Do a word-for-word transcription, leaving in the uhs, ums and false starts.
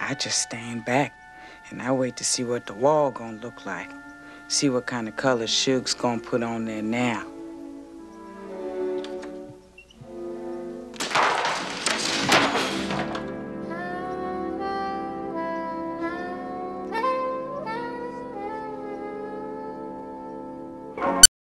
I just stand back and I wait to see what the wall gonna look like. See what kind of color Suge's gonna put on there now.